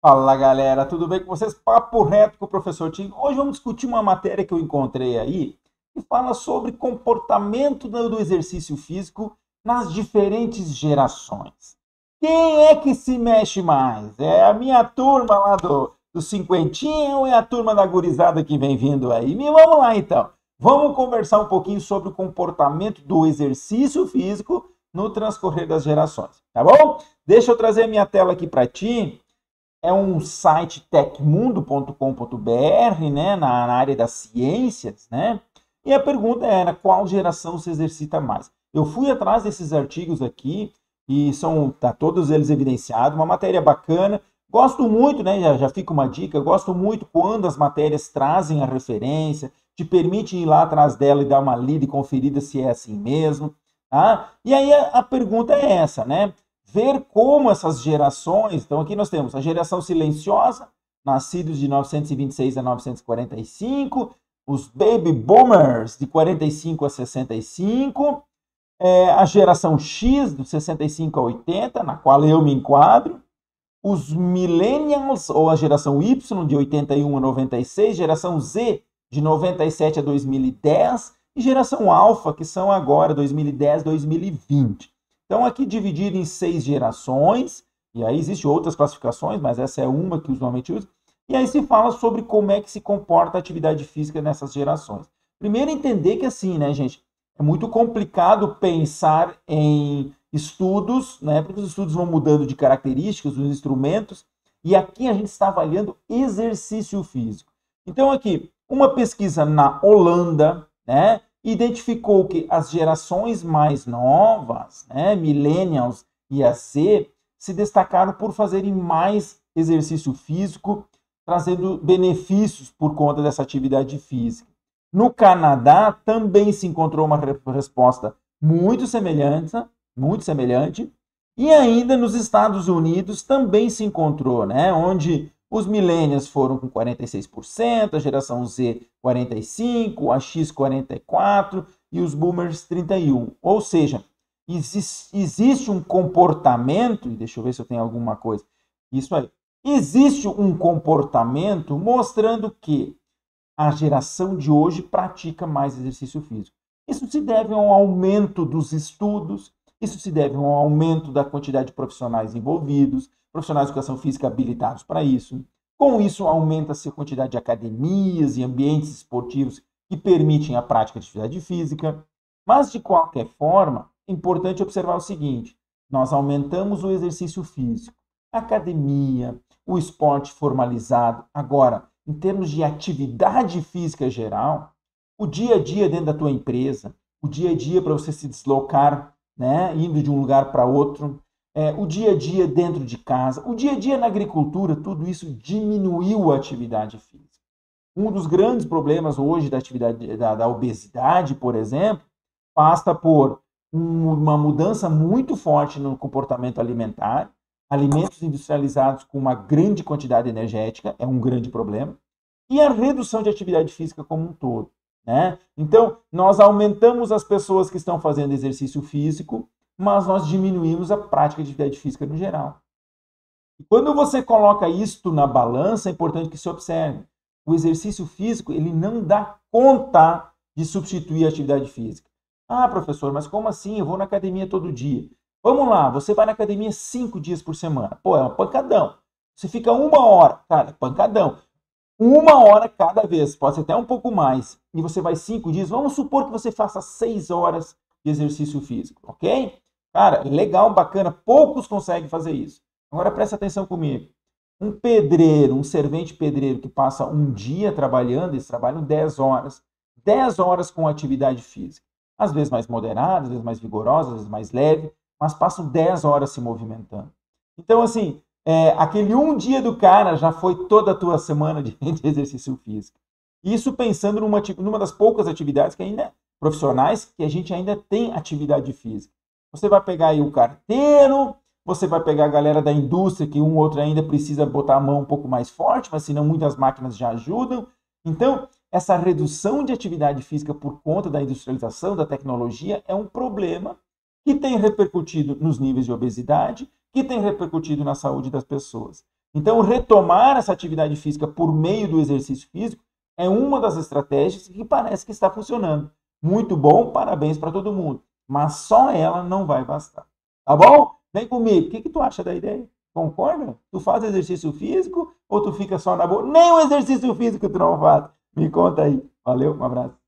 Fala galera, tudo bem com vocês? Papo reto com o professor Tim. Hoje vamos discutir uma matéria que eu encontrei aí que fala sobre comportamento do exercício físico nas diferentes gerações. Quem é que se mexe mais? É a minha turma lá do cinquentinha ou é a turma da gurizada que vem vindo aí? E vamos lá então. Vamos conversar um pouquinho sobre o comportamento do exercício físico no transcorrer das gerações, tá bom? Deixa eu trazer a minha tela aqui para ti. É um site tecmundo.com.br, né, na área das ciências, né? E a pergunta era, qual geração se exercita mais? Eu fui atrás desses artigos aqui e tá todos eles evidenciados, uma matéria bacana. Gosto muito, né, já fica uma dica, gosto muito quando as matérias trazem a referência, te permitem ir lá atrás dela e dar uma lida e conferida se é assim mesmo, tá? E aí a pergunta é essa, né? Ver como essas gerações, então aqui nós temos a geração silenciosa, nascidos de 926 a 945, os baby boomers de 45 a 65, a geração X, de 65 a 80, na qual eu me enquadro, os millennials, ou a geração Y, de 81 a 96, geração Z, de 97 a 2010, e geração Alpha, que são agora 2010 a 2020. Então, aqui dividido em 6 gerações, e aí existem outras classificações, mas essa é uma que usualmente usa, e aí se fala sobre como é que se comporta a atividade física nessas gerações. Primeiro, entender que assim, né, gente, é muito complicado pensar em estudos, né, porque os estudos vão mudando de características, os instrumentos, e aqui a gente está avaliando exercício físico. Então, aqui, uma pesquisa na Holanda, né, identificou que as gerações mais novas, né, millennials e a Z, se destacaram por fazerem mais exercício físico, trazendo benefícios por conta dessa atividade física. No Canadá, também se encontrou uma resposta muito semelhante, e ainda nos Estados Unidos também se encontrou, né, onde os millennials foram com 46%, a geração Z 45%, a X 44% e os boomers 31%. Ou seja, existe um comportamento, deixa eu ver se eu tenho alguma coisa, isso aí, existe um comportamento mostrando que a geração de hoje pratica mais exercício físico. Isso se deve a um aumento dos estudos, isso se deve a um aumento da quantidade de profissionais envolvidos, profissionais de educação física habilitados para isso. Com isso, aumenta-se a quantidade de academias e ambientes esportivos que permitem a prática de atividade física. Mas, de qualquer forma, é importante observar o seguinte: nós aumentamos o exercício físico, a academia, o esporte formalizado. Agora, em termos de atividade física geral, o dia a dia dentro da tua empresa, o dia a dia para você se deslocar, né, indo de um lugar para outro, o dia a dia dentro de casa, o dia a dia na agricultura, tudo isso diminuiu a atividade física. Um dos grandes problemas hoje da atividade da obesidade, por exemplo, passa por uma mudança muito forte no comportamento alimentar, alimentos industrializados com uma grande quantidade energética, é um grande problema, e a redução de atividade física como um todo, né? Então, nós aumentamos as pessoas que estão fazendo exercício físico, mas nós diminuímos a prática de atividade física no geral. E quando você coloca isto na balança, é importante que se observe. O exercício físico, ele não dá conta de substituir a atividade física. Ah, professor, mas como assim? Eu vou na academia todo dia. Vamos lá, você vai na academia 5 dias por semana. Pô, é um pancadão. Você fica 1 hora, cara, pancadão. 1 hora cada vez, pode ser até um pouco mais. E você vai 5 dias, vamos supor que você faça 6 horas de exercício físico, ok? Cara, legal, bacana, poucos conseguem fazer isso. Agora presta atenção comigo. Um pedreiro, um servente pedreiro que passa um dia trabalhando, eles trabalham 10 horas. 10 horas com atividade física. Às vezes mais moderada, às vezes mais vigorosa, às vezes mais leve, mas passam 10 horas se movimentando. Então, assim, aquele um dia do cara já foi toda a tua semana de exercício físico. Isso pensando numa das poucas atividades que ainda, profissionais, que a gente ainda tem atividade física. Você vai pegar aí o carteiro, você vai pegar a galera da indústria, que um ou outro ainda precisa botar a mão um pouco mais forte, mas senão muitas máquinas já ajudam. Então, essa redução de atividade física por conta da industrialização, da tecnologia, é um problema que tem repercutido nos níveis de obesidade, que tem repercutido na saúde das pessoas. Então, retomar essa atividade física por meio do exercício físico é uma das estratégias que parece que está funcionando. Muito bom, parabéns para todo mundo. Mas só ela não vai bastar. Tá bom? Vem comigo. O que tu acha da ideia? Concorda? Tu faz exercício físico ou tu fica só na boa? Nem o exercício físico tu não faz. Me conta aí. Valeu, um abraço.